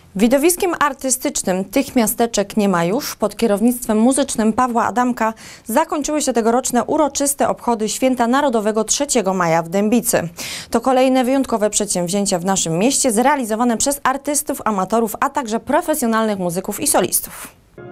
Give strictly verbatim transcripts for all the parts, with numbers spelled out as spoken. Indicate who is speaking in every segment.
Speaker 1: Widowiskiem artystycznym tych miasteczek nie ma już. Pod kierownictwem muzycznym Pawła Adamka zakończyły się tegoroczne uroczyste obchody Święta Narodowego trzeciego maja w Dębicy. To kolejne wyjątkowe przedsięwzięcia w naszym mieście zrealizowane przez artystów, amatorów, a także profesjonalnych muzyków i solistów.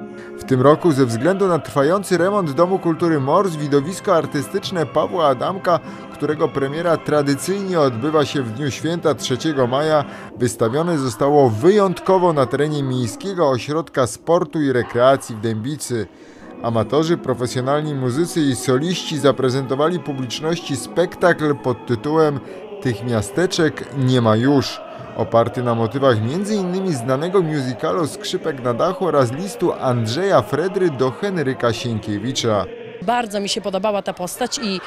Speaker 2: W tym roku ze względu na trwający remont Domu Kultury Mors widowisko artystyczne Pawła Adamka, którego premiera tradycyjnie odbywa się w dniu święta trzeciego maja, wystawione zostało wyjątkowo na terenie Miejskiego Ośrodka Sportu i Rekreacji w Dębicy. Amatorzy, profesjonalni muzycy i soliści zaprezentowali publiczności spektakl pod tytułem „Tych miasteczek nie ma już”, oparty na motywach między innymi znanego musicalu Skrzypek na dachu oraz listu Andrzeja Fredry do Henryka Sienkiewicza.
Speaker 3: Bardzo mi się podobała ta postać i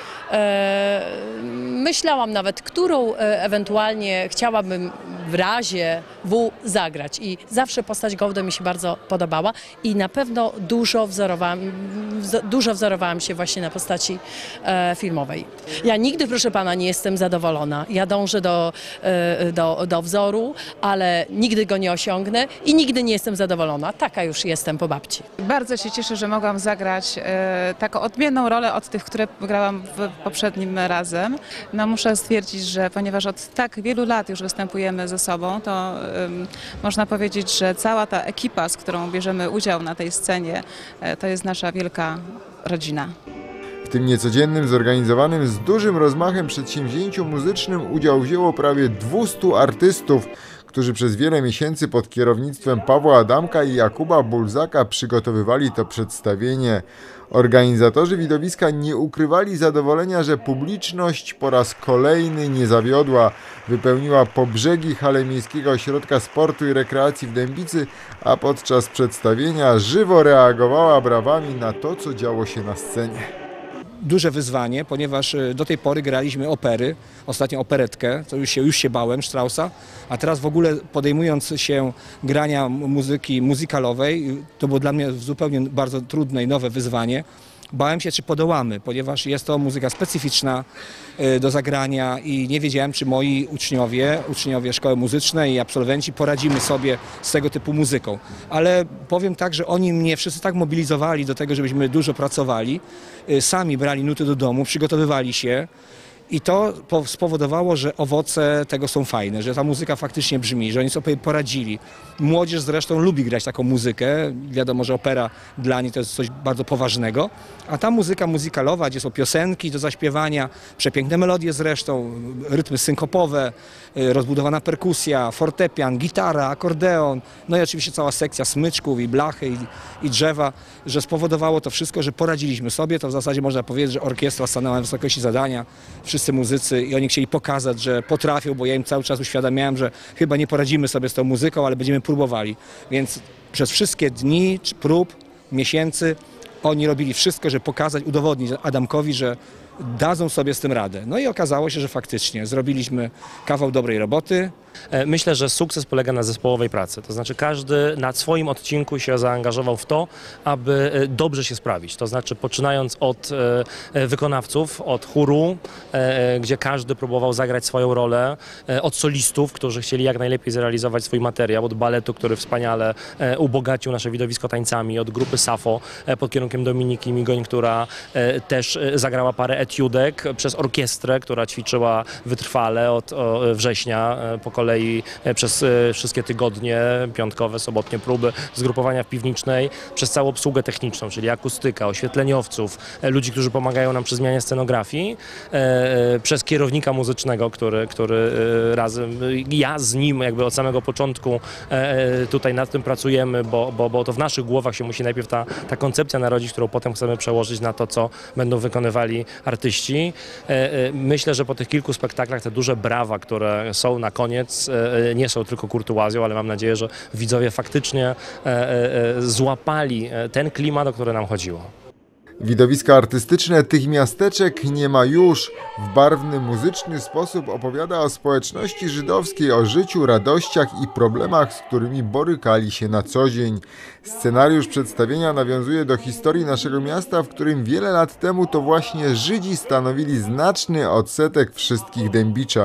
Speaker 3: e, myślałam nawet, którą e, ewentualnie chciałabym w razie W zagrać. I zawsze postać Gołda mi się bardzo podobała i na pewno dużo wzorowałam, wz, dużo wzorowałam się właśnie na postaci e, filmowej. Ja nigdy, proszę pana, nie jestem zadowolona. Ja dążę do, e, do, do wzoru, ale nigdy go nie osiągnę i nigdy nie jestem zadowolona. Taka już jestem po babci.
Speaker 4: Bardzo się cieszę, że mogłam zagrać e, taką odmienną rolę od tych, które grałam w poprzednim razem. No, muszę stwierdzić, że ponieważ od tak wielu lat już występujemy ze sobą, to um, można powiedzieć, że cała ta ekipa, z którą bierzemy udział na tej scenie, e, to jest nasza wielka rodzina.
Speaker 2: W tym niecodziennym, zorganizowanym z dużym rozmachem przedsięwzięciu muzycznym udział wzięło prawie dwustu artystów, którzy przez wiele miesięcy pod kierownictwem Pawła Adamka i Jakuba Bulzaka przygotowywali to przedstawienie. Organizatorzy widowiska nie ukrywali zadowolenia, że publiczność po raz kolejny nie zawiodła. Wypełniła po brzegi halę Miejskiego Ośrodka Sportu i Rekreacji w Dębicy, a podczas przedstawienia żywo reagowała brawami na to, co działo się na scenie.
Speaker 5: Duże wyzwanie, ponieważ do tej pory graliśmy opery, ostatnio operetkę, to już się, już się bałem, Straussa, a teraz w ogóle podejmując się grania muzyki muzykalowej, to było dla mnie zupełnie bardzo trudne i nowe wyzwanie. Bałem się, czy podołamy, ponieważ jest to muzyka specyficzna do zagrania i nie wiedziałem, czy moi uczniowie, uczniowie szkoły muzycznej i absolwenci poradzimy sobie z tego typu muzyką. Ale powiem tak, że oni mnie wszyscy tak mobilizowali do tego, żebyśmy dużo pracowali, sami brali nuty do domu, przygotowywali się. I to spowodowało, że owoce tego są fajne, że ta muzyka faktycznie brzmi, że oni sobie poradzili. Młodzież zresztą lubi grać taką muzykę, wiadomo, że opera dla nich to jest coś bardzo poważnego, a ta muzyka muzykalowa, gdzie są piosenki do zaśpiewania, przepiękne melodie zresztą, rytmy synkopowe, rozbudowana perkusja, fortepian, gitara, akordeon, no i oczywiście cała sekcja smyczków i blachy i, i drzewa, że spowodowało to wszystko, że poradziliśmy sobie, to w zasadzie można powiedzieć, że orkiestra stanęła na wysokości zadania, wszyscy muzycy i oni chcieli pokazać, że potrafią, bo ja im cały czas uświadamiałem, że chyba nie poradzimy sobie z tą muzyką, ale będziemy próbowali. Więc przez wszystkie dni czy prób, miesięcy oni robili wszystko, żeby pokazać, udowodnić Adamkowi, że dadzą sobie z tym radę. No i okazało się, że faktycznie zrobiliśmy kawał dobrej roboty.
Speaker 6: Myślę, że sukces polega na zespołowej pracy, to znaczy każdy na swoim odcinku się zaangażował w to, aby dobrze się sprawić, to znaczy poczynając od wykonawców, od chóru, gdzie każdy próbował zagrać swoją rolę, od solistów, którzy chcieli jak najlepiej zrealizować swój materiał, od baletu, który wspaniale ubogacił nasze widowisko tańcami, od grupy Safo pod kierunkiem Dominiki Migoń, która też zagrała parę etiudek, przez orkiestrę, która ćwiczyła wytrwale od września po kolei przez wszystkie tygodnie, piątkowe, sobotnie próby, zgrupowania w piwnicznej, przez całą obsługę techniczną, czyli akustyka, oświetleniowców, ludzi, którzy pomagają nam przy zmianie scenografii, przez kierownika muzycznego, który, który razem, ja z nim jakby od samego początku tutaj nad tym pracujemy, bo, bo, bo to w naszych głowach się musi najpierw ta, ta koncepcja narodzić, którą potem chcemy przełożyć na to, co będą wykonywali artyści. Myślę, że po tych kilku spektaklach te duże brawa, które są na koniec, nie są tylko kurtuazją, ale mam nadzieję, że widzowie faktycznie złapali ten klimat, o który nam chodziło.
Speaker 2: Widowisko artystyczne tych miasteczek nie ma już. W barwny, muzyczny sposób opowiada o społeczności żydowskiej, o życiu, radościach i problemach, z którymi borykali się na co dzień. Scenariusz przedstawienia nawiązuje do historii naszego miasta, w którym wiele lat temu to właśnie Żydzi stanowili znaczny odsetek wszystkich dębiczan.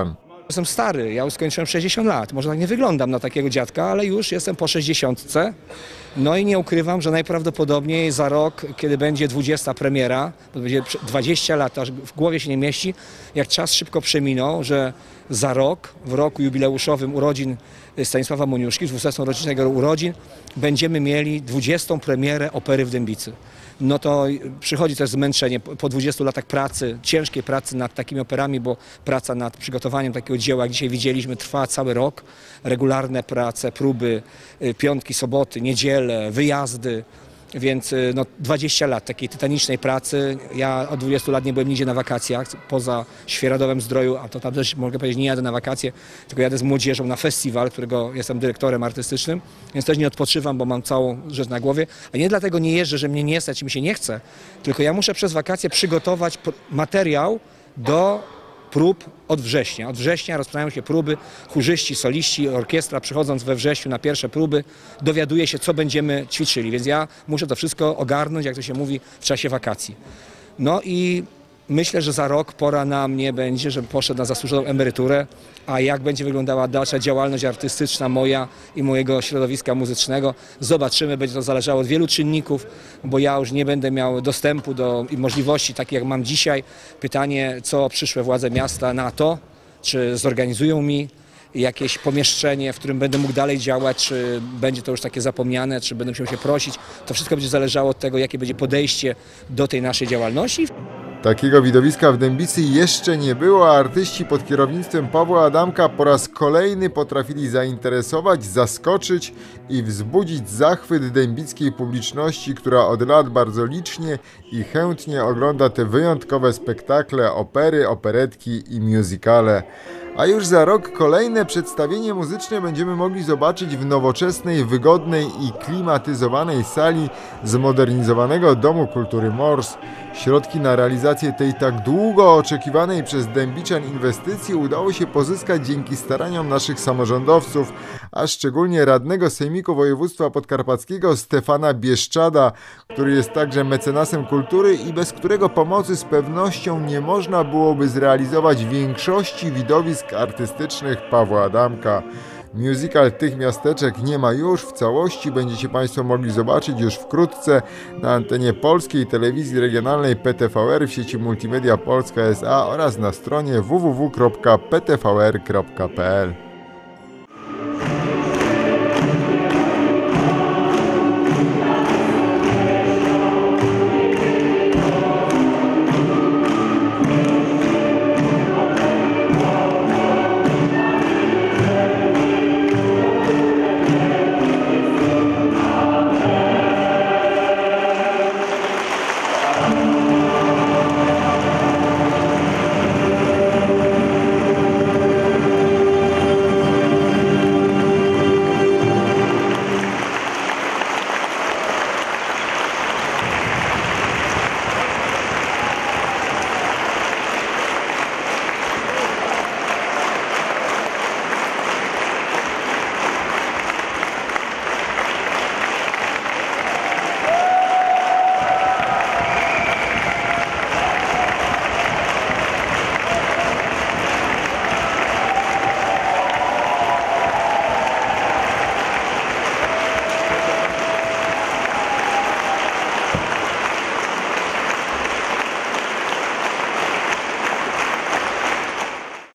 Speaker 5: Jestem stary, ja już skończyłem sześćdziesiąt lat, może tak nie wyglądam na takiego dziadka, ale już jestem po sześćdziesiątce. No i nie ukrywam, że najprawdopodobniej za rok, kiedy będzie dwudziesta premiera, to będzie dwadzieścia lat, aż w głowie się nie mieści, jak czas szybko przeminął, że za rok, w roku jubileuszowym urodzin Stanisława Moniuszki, dwusetną rocznicę jego urodzin, będziemy mieli dwudziestą premierę opery w Dębicy. No to przychodzi też zmęczenie po dwudziestu latach pracy, ciężkiej pracy nad takimi operami, bo praca nad przygotowaniem takiego dzieła, jak dzisiaj widzieliśmy, trwa cały rok. Regularne prace, próby, piątki, soboty, niedziele, wyjazdy. Więc no, dwadzieścia lat takiej tytanicznej pracy. Ja od dwudziestu lat nie byłem nigdzie na wakacjach, poza Świeradowem Zdroju, a to tam też mogę powiedzieć, nie jadę na wakacje, tylko jadę z młodzieżą na festiwal, którego jestem dyrektorem artystycznym, więc też nie odpoczywam, bo mam całą rzecz na głowie. A nie dlatego nie jeżdżę, że mnie nie stać, mi się nie chce, tylko ja muszę przez wakacje przygotować materiał do prób od września. Od września rozpoczynają się próby, chórzyści, soliści, orkiestra przychodząc we wrześniu na pierwsze próby dowiaduje się, co będziemy ćwiczyli, więc ja muszę to wszystko ogarnąć, jak to się mówi, w czasie wakacji. No i myślę, że za rok pora na mnie będzie, żebym poszedł na zasłużoną emeryturę, a jak będzie wyglądała dalsza działalność artystyczna moja i mojego środowiska muzycznego, zobaczymy, będzie to zależało od wielu czynników, bo ja już nie będę miał dostępu do i możliwości takich, jak mam dzisiaj. Pytanie, co przyszłe władze miasta na to, czy zorganizują mi jakieś pomieszczenie, w którym będę mógł dalej działać, czy będzie to już takie zapomniane, czy będę musiał się prosić. To wszystko będzie zależało od tego, jakie będzie podejście do tej naszej działalności.
Speaker 2: Takiego widowiska w Dębicy jeszcze nie było, a artyści pod kierownictwem Pawła Adamka po raz kolejny potrafili zainteresować, zaskoczyć i wzbudzić zachwyt dębickiej publiczności, która od lat bardzo licznie i chętnie ogląda te wyjątkowe spektakle, opery, operetki i musicale. A już za rok kolejne przedstawienie muzyczne będziemy mogli zobaczyć w nowoczesnej, wygodnej i klimatyzowanej sali zmodernizowanego Domu Kultury Mors. Środki na realizację tej tak długo oczekiwanej przez dębiczan inwestycji udało się pozyskać dzięki staraniom naszych samorządowców, a szczególnie radnego Sejmiku Województwa Podkarpackiego Stefana Bieszczada, który jest także mecenasem kultury i bez którego pomocy z pewnością nie można byłoby zrealizować większości widowisk artystycznych Pawła Adamka. Musical tych miasteczek nie ma już, w całości będziecie Państwo mogli zobaczyć już wkrótce na antenie polskiej telewizji regionalnej P T V R w sieci Multimedia Polska S A oraz na stronie w w w kropka p t v r kropka p l.